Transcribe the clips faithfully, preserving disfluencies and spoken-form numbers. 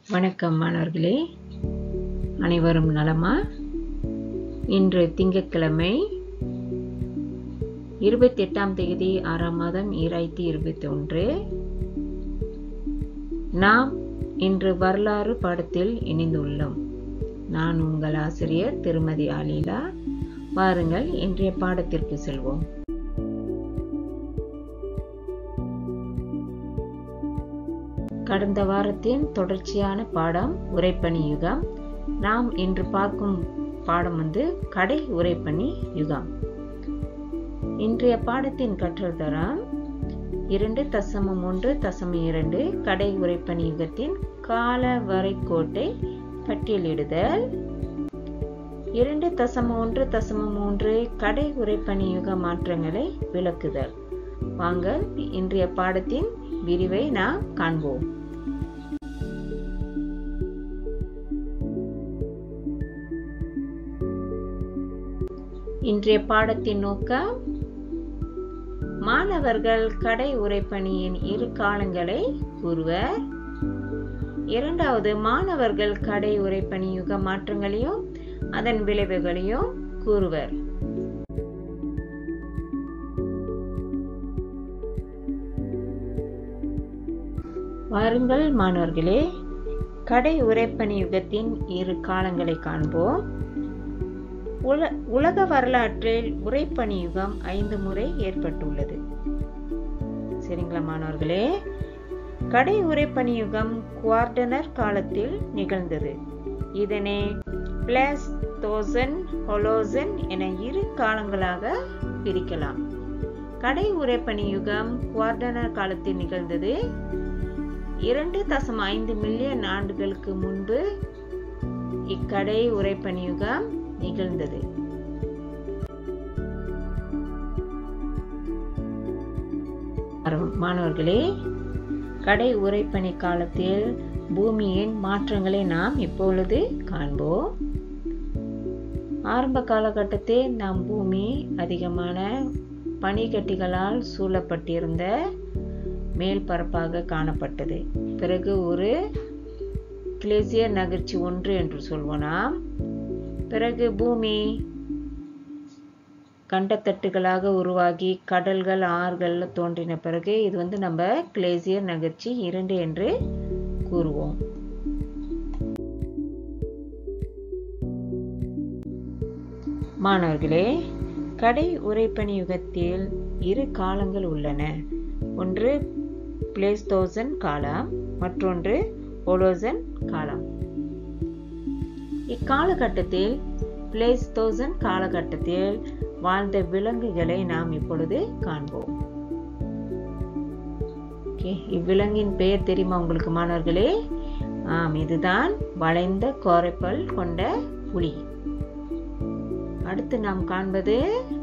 வணக்கம் மாணவர்களே, அனைவரும் நலமா? இன்று திங்கட்கிழமை இருபத்தி எட்டாம் தேதி ஆறாம் மாதம் இரண்டாயிரத்தி இருபத்தி ஒன்று. நாம் இன்று வரலாறு பாடத்தில் இணைந்துள்ளோம். நான் உங்கள் ஆசிரியர் திருமதி ஆலிலா. வாருங்கள் இன்றைய பாடத்திற்கு செல்வோம். கடந்த வாரத்தின் தொடர்ச்சியான பாடம் உறைபனி யுகம். நாம் இன்று பார்க்கும் பாடம் வந்து கடை உறைபனி யுகம். இன்றைய பாடத்தின் கற்றல் தரம் இரண்டு தசமம் ஒன்று தசமம் இரண்டு கடை உறைபனி யுகத்தின் கால வரைகோட்டை பட்டியலிடுதல். இரண்டு தசமம் ஒன்று தசமம் மூன்று கடை உறைபனி யுக மாற்றங்களை விளக்குதல். வாங்க இன்றைய பாடத்தின் விரிவை நாம் காண்போம். இன்றைய பாடத்தின் நோக்கம், மாணவர்கள் கடை உறைபனியின் இரு காலங்களை கூறுவர். இரண்டாவது, மாணவர்கள் கடை உறைபனி யுக மாற்றங்களையும் அதன் விளைவுகளையும் கூறுவர். வாருங்கள் மாணவர்களே, கடை உறைபனி யுகத்தின் இரு காலங்களை காண்போம். உல உலக வரலாற்றில் உறைபனி யுகம் ஐந்து முறை ஏற்பட்டுள்ளது. சரிங்களா மாணவர்களே? கடை உறைபனி யுகம் குவார்டனர் காலத்தில் நிகழ்ந்தது. இதனை பிளேஸ்டோசன், ஹோலோசன் என இரு காலங்களாக பிரிக்கலாம். கடை உறைபனி யுகம் குவார்டனர் காலத்தில் நிகழ்ந்தது. இரண்டு தசம் ஐந்து மில்லியன் ஆண்டுகளுக்கு முன்பு இக்கடை உறைபனி யுகம் நிகழ்ந்தது. மாணவர்களே, கடை உறைபனி காலத்தில் பூமியின் மாற்றங்களை நாம் இப்பொழுது காண்போம். ஆரம்ப காலகட்டத்தில் நம் பூமி அதிகமான பனிக்கட்டிகளால் சூழப்பட்டிருந்த மேல் பரப்பாக காணப்பட்டது. பிறகு ஒரு கிளேசியர் நகர்ச்சி ஒன்று என்று சொல்வோம் நாம். பிறகு பூமி கண்டத்தட்டுகளாக உருவாகி கடல்கள் ஆறுகள் தோன்றின பிறகு இது வந்து நம்ம கிளேசியர் நகர்ச்சி இரண்டு என்று கூறுவோம். மாணவர்களே, கடை உறைபனி யுகத்தில் இரு காலங்கள் உள்ளன. ஒன்று பிளேஸ்டோசன் காலம், மற்றொன்று ஹோலோசன் காலம். இக்காலகட்டத்தில் பிளேஸ்டோசன் காலகட்டத்தில் வாழ்ந்த விலங்குகளை நாம் இப்பொழுது காண்போம். இவ்விலங்கின் பெயர் தெரியுமா உங்களுக்கு மாணவர்களே? ஆம், இதுதான் வளைந்த கோரைப்பல் கொண்ட புலி. அடுத்து நாம் காண்பது,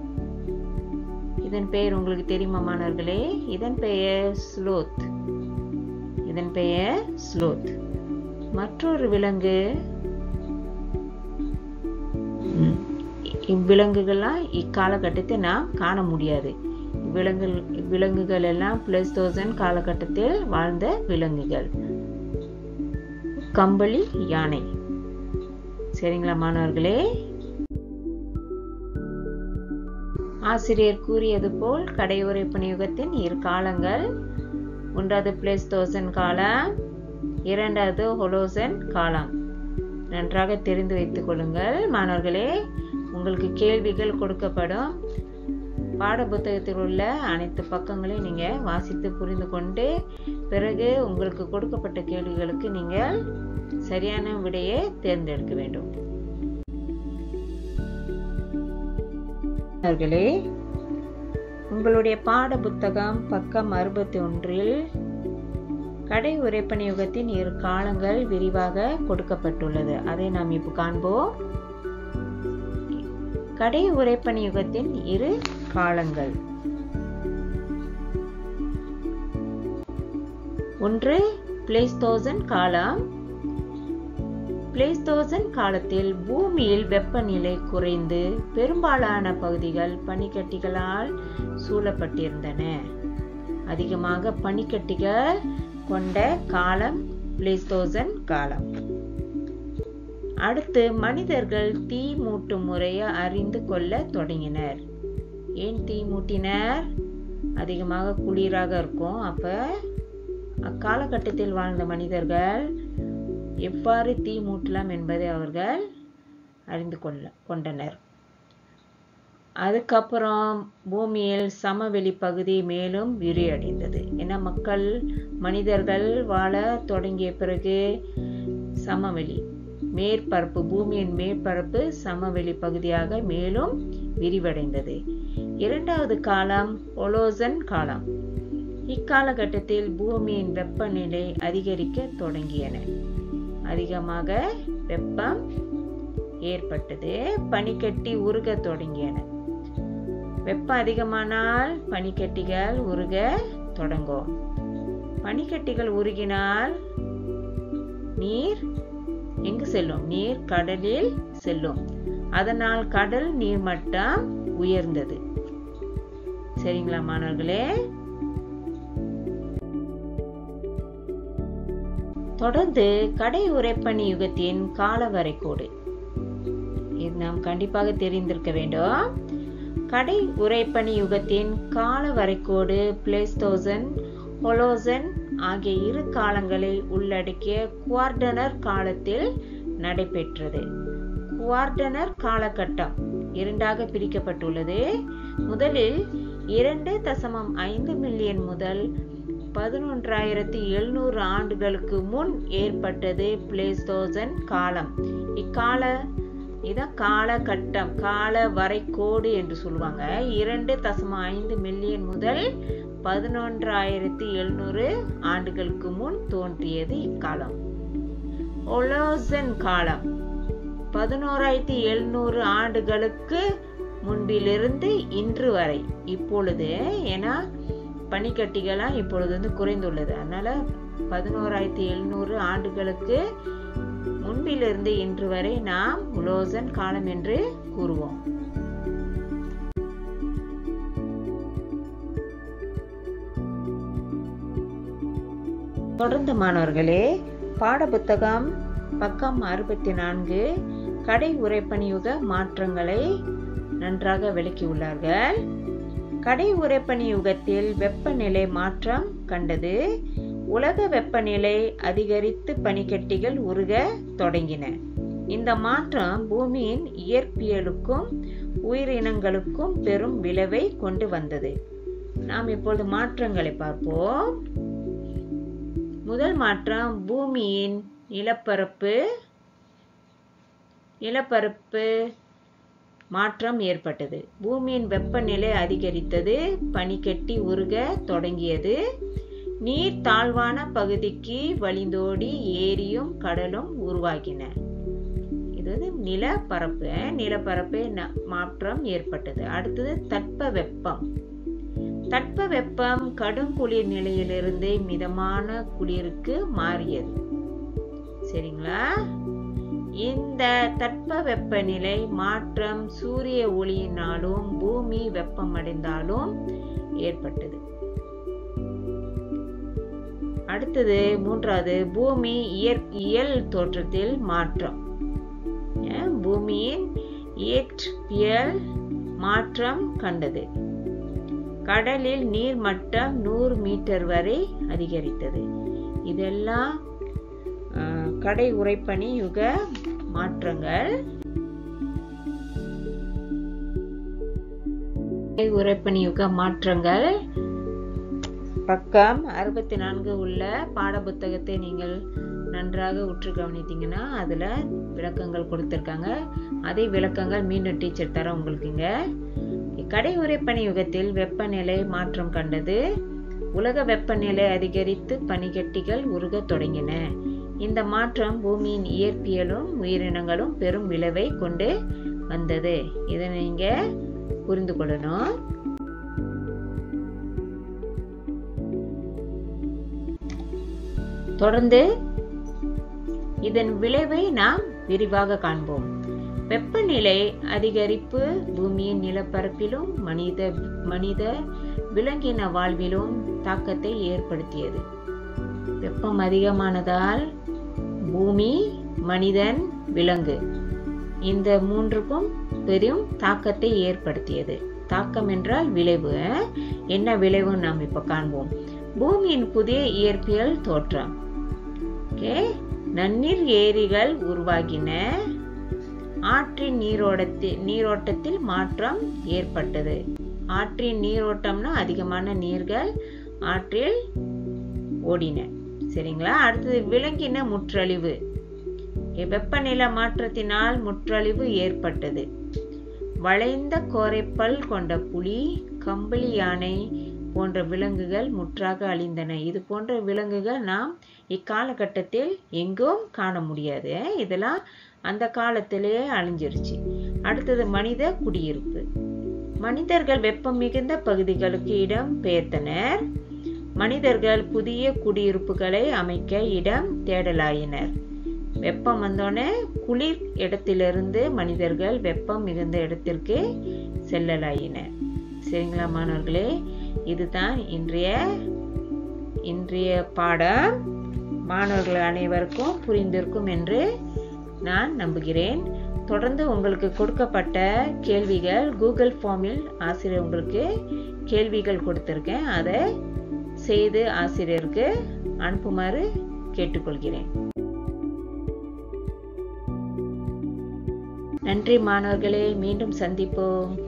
இதன் பெயர் உங்களுக்கு தெரியுமா மாணவர்களே? இதன் பெயர் ஸ்லோத். இதன் பெயர் ஸ்லோத். மற்றொரு விலங்கு, இவ்விலங்குகள்லாம் இக்காலகட்டத்தை நாம் காண முடியாது. விலங்கு விலங்குகள் எல்லாம் பிளேஸ்டோசன் காலகட்டத்தில் வாழ்ந்த விலங்குகள். கம்பளி யானை. சரிங்களா மாணவர்களே? ஆசிரியர் கூறியது போல் கடை உறைபனி யுகத்தின் இரு காலங்கள். ஒன்றாவது பிளேஸ்டோசன் காலம், இரண்டாவது ஹோலோசன் காலம். நன்றாக தெரிந்து வைத்துக் கொள்ளுங்கள் மாணவர்களே. உங்களுக்கு கேள்விகள் கொடுக்கப்படும். பாட புத்தகத்தில் உள்ள அனைத்து பக்கங்களையும் நீங்க வாசித்து புரிந்து கொண்டு பிறகு உங்களுக்கு கொடுக்கப்பட்ட கேள்விகளுக்கு நீங்கள் சரியான விடையை தேர்ந்தெடுக்க வேண்டும். மாணவர்களே, உங்களுடைய பாட புத்தகம் பக்கம் அறுபத்தி ஒன்றில் கடை உறைபனி யுகத்தின் இரு காலங்கள் விரிவாக கொடுக்கப்பட்டுள்ளது. அதை நாம் இப்ப காண்போம். கடை உறைபனி யுகத்தின் இரு காலங்கள். ஒன்று பிளேஸ்டோசன் காலம். பிளேஸ்டோசன் காலத்தில் பூமியில் வெப்பநிலை குறைந்து பெரும்பாலான பகுதிகள் பனிக்கட்டிகளால் சூழப்பட்டிருந்தன. அதிகமாக பனிக்கட்டிகள் கொண்ட காலம் பிளேஸ்டோசன் காலம். அடுத்து மனிதர்கள் தீ மூட்டும் முறையை அறிந்து கொள்ள தொடங்கினர். ஏன் தீ மூட்டினர்? அதிகமாக குளிராக இருக்கும். அப்ப அக்காலகட்டத்தில் வாழ்ந்த மனிதர்கள் எவ்வாறு தீ மூட்டலாம் என்பதை அவர்கள் அறிந்து கொள்ள கொண்டனர். அதுக்கப்புறம் பூமியில் சமவெளி பகுதி மேலும் விரிவடைந்தது. ஏன்னா மக்கள் மனிதர்கள் வாழ தொடங்கிய பிறகு சமவெளி மேற்பரப்பு பூமியின் மேற்பரப்பு சமவெளி பகுதியாக மேலும் விரிவடைந்தது. இரண்டாவது காலம் ஹோலோசன் காலம். இக்காலகட்டத்தில் பூமியின் வெப்பநிலை அதிகரிக்க தொடங்கியன. அதிகமாக வெப்பம் ஏற்பட்டது. பனிக்கட்டி உருக தொடங்கியன. வெப்பம் அதிகமானால் பனிக்கட்டிகள் உருக தொடங்கும். பனிக்கட்டிகள் உருகினால் நீர் எங்கு செல்லும்? நீர் கடலில் செல்லும். அதனால் கடல் நீர்மட்டம் உயர்ந்தது. சரிங்களா மாணவர்களே? தொடர்ந்து கடை உறைபனி யுகத்தின் கால வரைகோடு. இது நாம் கண்டிப்பாக தெரிந்திருக்க வேண்டும். கடை உறைபனி யுகத்தின் கால வரைகோடு பிளேஸ்டோசன், ஹோலோசன் ஆகிய இரு காலங்களை உள்ளடக்கிய குவார்டனர் காலத்தில் நடைபெற்றது. குவார்டனர் காலகட்டம் இரண்டாக பிரிக்கப்பட்டுள்ளது. முதலில் இரண்டு தசமம் ஐந்து மில்லியன் முதல் பதினொன்றாயிரத்தி எழுநூறு ஆண்டுகளுக்கு முன் ஏற்பட்டது பிளேஸ்டோசன் காலம். இக்கால இதான் காலகட்டம், கால வரைகோடு என்று சொல்லுவாங்க. இரண்டு தசம ஐந்து மில்லியன் முதல் பதினொன்றாயிரத்தி எழுநூறு ஆண்டுகளுக்கு முன் தோன்றியது இக்காலம். ஹோலோசன் காலம் பதினோராயிரத்தி எழுநூறு ஆண்டுகளுக்கு முன்பிலிருந்து இன்று வரை. இப்பொழுது ஏன்னா பனிக்கட்டிகளாம் இப்பொழுது வந்து குறைந்துள்ளது. அதனால பதினோராயிரத்தி எழுநூறு ஆண்டுகளுக்கு முன்பிலிருந்து இன்று வரை நாம் ஹோலோசன் காலம் என்று கூறுவோம். தொடர்ந்து மாணவர்களே, பாட புத்தகம் பக்கம் அறுபத்தி நான்கு கடை உறைபனியுக மாற்றங்களை நன்றாக விளக்கியுள்ளார்கள். கடை உறைபனி யுகத்தில் வெப்பநிலை மாற்றம் கண்டது. உலக வெப்பநிலை அதிகரித்து பனிக்கட்டிகள் உருக தொடங்கின. இந்த மாற்றம் பூமியின் இயற்பியலுக்கும் உயிரினங்களுக்கும் பெரும் விளைவை கொண்டு வந்தது. நாம் இப்பொழுது மாற்றங்களை பார்ப்போம். முதல் மாற்றம் பூமியின் நிலப்பரப்பு நிலப்பரப்பு மாற்றம் ஏற்பட்டது. பூமியின் வெப்பநிலை அதிகரித்தது. பனிக்கட்டி உருக தொடங்கியது. நீர் தாழ்வான பகுதிக்கு வழிந்தோடி ஏரியும் கடலும் உருவாகின. இது நிலப்பரப்பு நிலப்பரப்பு மாற்றம் ஏற்பட்டது. அடுத்தது தட்ப வெப்பம். தட்ப வெப்பம் கடும் குளிர் நிலையிலிருந்து மிதமான குளிருக்கு மாறியது. சரிங்களா? இந்த தட்ப வெப்பநிலை மாற்றம் சூரிய ஒளியினாலும் பூமி வெப்பமடைந்தாலும் ஏற்பட்டது. அடுத்தது மூன்றாவது பூமி இயற்பியல் தோற்றத்தில் மாற்றம். பூமியின் இயற்பியல் மாற்றம் கண்டது. கடலில் நீர் மட்டம் நூறு மீட்டர் வரை அதிகரித்தது. இதெல்லாம் கடை உறைபனி யுக மாற்றங்கள். உறைபனி யுக மாற்றங்கள் பக்கம் அறுபத்தி நான்கு உள்ள பாட புத்தகத்தை நீங்கள் நன்றாக உற்று கவனித்தீங்கன்னா அதுல விளக்கங்கள் கொடுத்திருக்காங்க. அதே விளக்கங்கள் மீண்டும் டீச்சர் தர உங்களுக்கு இங்க. கடை உறைபனி யுகத்தில் வெப்பநிலை மாற்றம் கண்டது. உலக வெப்பநிலை அதிகரித்து பனிக்கட்டிகள் உருக தொடங்கின. இந்த மாற்றம் பூமியின் இயற்பியலும் உயிரினங்களும் பெரும் விளைவை கொண்டு வந்தது. இதை நீங்க புரிந்து கொள்ளணும். தொடர்ந்து இதன் விளைவை நாம் விரிவாக காண்போம். வெப்பநிலை அதிகரிப்பு பூமியின் நிலப்பரப்பிலும் மனித மனித விலங்கின வாழ்விலும் தாக்கத்தை ஏற்படுத்தியது. வெப்பம் அதிகமானதால் பூமி, மனிதன், விலங்கு இந்த மூன்றுக்கும் பெரும் தாக்கத்தை ஏற்படுத்தியது. தாக்கம் என்றால் விளைவு. என்ன விளைவு நாம் இப்ப காண்போம். பூமியின் புதிய இயற்பியல் தோற்றம். ஓகே, நன்னீர் ஏரிகள் உருவாகின. ஆற்றின் நீரோட்டத்தில் நீரோட்டத்தில் மாற்றம் ஏற்பட்டது. ஆற்றின் நீரோட்டம்னா அதிகமான நீர்கள் ஆற்றில் ஓடின. சரிங்களா? அடுத்தது விலங்கின முற்றழிவு. வெப்பநிலை மாற்றத்தினால் முற்றழிவு ஏற்பட்டது. வளைந்த கோரைப்பல் கொண்ட புலி, கம்பளி யானை போன்ற விலங்குகள் முற்றாக அழிந்தன. இது போன்ற விலங்குகள் நாம் இக்காலகட்டத்தில் எங்கும் காண முடியாது. இதெல்லாம் அந்த காலத்திலேயே அழிஞ்சிருச்சு. அடுத்தது மனித குடியிருப்பு. மனிதர்கள் வெப்பம் மிகுந்த பகுதிகளுக்கு இடம் பெயர்த்தனர். மனிதர்கள் புதிய குடியிருப்புகளை அமைக்க இடம் தேடலாயினர். வெப்பம் வந்தோடனே குளிர் இடத்திலிருந்து மனிதர்கள் வெப்பம் மிகுந்த இடத்திற்கு செல்லலாயினர். சரிங்களா மாணவர்களே? இதுதான் இன்றைய இன்றைய பாடம். மாணவர்கள் அனைவருக்கும் புரிந்திருக்கும் என்று நான் நம்புகிறேன். தொடர்ந்து உங்களுக்கு கொடுக்கப்பட்ட கேள்விகள் கூகுள் ஃபார்மில் ஆசிரியர் உங்களுக்கு கேள்விகள் கொடுத்திருக்கேன். அதை செய்து ஆசிரியருக்கு அனுப்புமாறு கேட்டுக்கொள்கிறேன். நன்றி மாணவர்களே, மீண்டும் சந்திப்போம்.